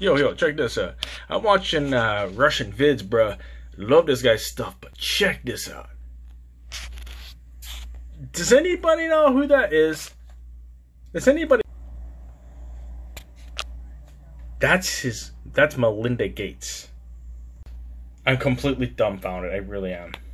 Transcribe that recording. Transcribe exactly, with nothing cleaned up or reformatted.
Yo, yo, check this out. I'm watching uh, Russian vids, bruh. Love this guy's stuff, but check this out. Does anybody know who that is? Does anybody? That's his. That's Melinda Gates. I'm completely dumbfounded. I really am.